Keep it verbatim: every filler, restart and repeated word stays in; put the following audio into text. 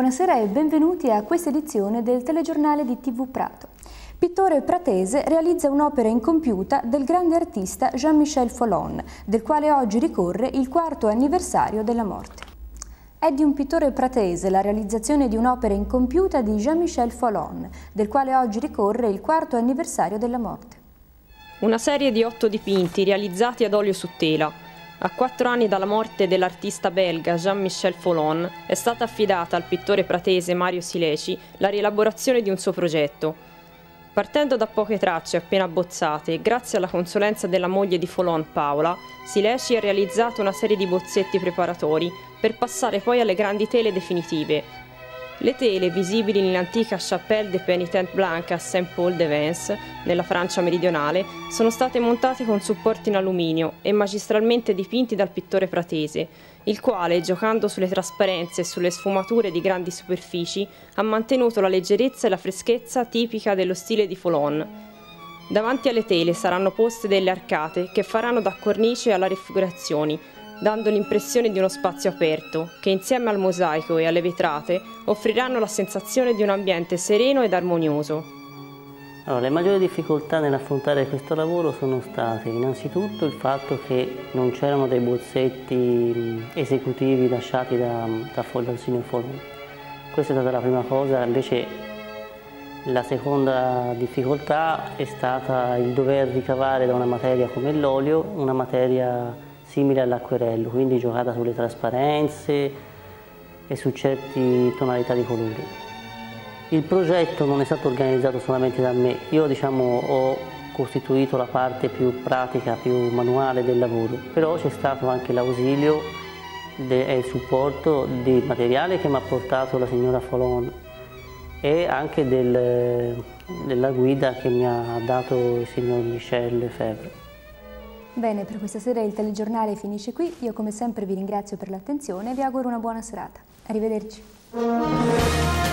Buonasera e benvenuti a questa edizione del telegiornale di T V Prato. Pittore pratese realizza un'opera incompiuta del grande artista Jean-Michel Folon, del quale oggi ricorre il quarto anniversario della morte. È di un pittore pratese la realizzazione di un'opera incompiuta di Jean-Michel Folon, del quale oggi ricorre il quarto anniversario della morte. Una serie di otto dipinti realizzati ad olio su tela. A quattro anni dalla morte dell'artista belga Jean-Michel Folon è stata affidata al pittore pratese Mario Sileci la rielaborazione di un suo progetto. Partendo da poche tracce appena abbozzate e grazie alla consulenza della moglie di Folon, Paola, Sileci ha realizzato una serie di bozzetti preparatori per passare poi alle grandi tele definitive. Le tele, visibili nell'antica Chapelle des Pénitents Blancs a Saint-Paul-de-Vence, nella Francia meridionale, sono state montate con supporti in alluminio e magistralmente dipinti dal pittore pratese, il quale, giocando sulle trasparenze e sulle sfumature di grandi superfici, ha mantenuto la leggerezza e la freschezza tipica dello stile di Folon. Davanti alle tele saranno poste delle arcate che faranno da cornice alle raffigurazioni, dando l'impressione di uno spazio aperto, che insieme al mosaico e alle vetrate offriranno la sensazione di un ambiente sereno ed armonioso. Allora, le maggiori difficoltà nell'affrontare questo lavoro sono state innanzitutto il fatto che non c'erano dei bozzetti esecutivi lasciati da, da, dal signor Folon. Questa è stata la prima cosa. Invece la seconda difficoltà è stata il dover ricavare da una materia come l'olio una materia simile all'acquerello, quindi giocata sulle trasparenze e su certe tonalità di colore. Il progetto non è stato organizzato solamente da me, io diciamo, ho costituito la parte più pratica, più manuale del lavoro, però c'è stato anche l'ausilio e il supporto di materiale che mi ha portato la signora Folon e anche del, della guida che mi ha dato il signor Michel Lefebvre. Bene, per questa sera il telegiornale finisce qui. Io come sempre vi ringrazio per l'attenzione e vi auguro una buona serata. Arrivederci.